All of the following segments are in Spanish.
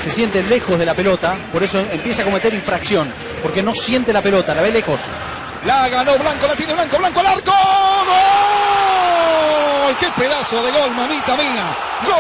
se siente lejos de la pelota, por eso empieza a cometer infracción, porque no siente la pelota, la ve lejos. La ganó Blanco, la tiene Blanco, Blanco al arco. ¡Gol! ¡Qué pedazo de gol, mamita mía!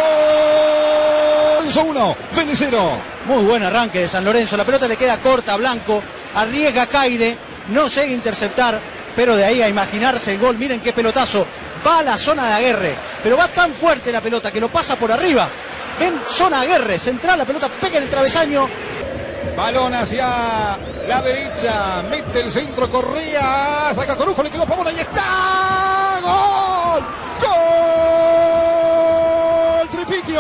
¡Gol! Son 1, Vélez 0. Muy buen arranque de San Lorenzo, la pelota le queda corta a Blanco, arriesga Caire, no llega a interceptar, pero de ahí a imaginarse el gol, miren qué pelotazo, va a la zona de Aguerre, pero va tan fuerte la pelota que lo pasa por arriba. Ven, zona Aguerre, central, la pelota pega en el travesaño. Balón hacia la derecha, mete el centro, Correa, saca Corujo, le quedó Pavón, ahí está. ¡Gol! ¡Gol! ¡Tripiquio!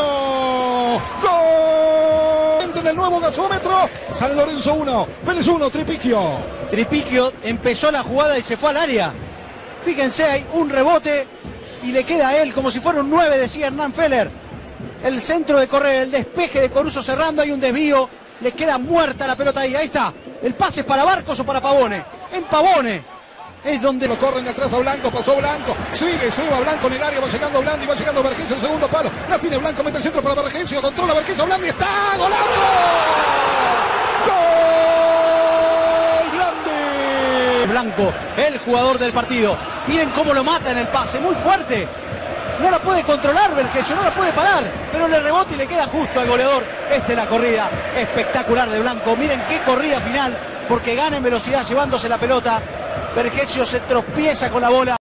¡Gol! En el nuevo gasómetro, San Lorenzo 1, Vélez 1, Tripiquio. Tripiquio empezó la jugada y se fue al área. Fíjense, hay un rebote y le queda a él como si fuera un 9, decía Hernán Feller. El centro de Correa, el despeje de Coruso cerrando, hay un desvío, le queda muerta la pelota ahí, ahí está. El pase es para Barcos o para Pavone. En Pavone es donde lo corren de atrás a Blanco, pasó Blanco, sigue, se va Blanco en el área, va llegando Blandi, va llegando Vergesio, el segundo palo, la tiene Blanco, mete el centro para Vergesio, controla Vergesio, Blandi, está, ¡golazo! ¡Gol! Blandi. Blanco, el jugador del partido. Miren cómo lo mata en el pase, muy fuerte. No la puede controlar Vergesio, no la puede parar, pero le rebota y le queda justo al goleador. Esta es la corrida espectacular de Blanco. Miren qué corrida final, porque gana en velocidad llevándose la pelota. Vergesio se tropieza con la bola.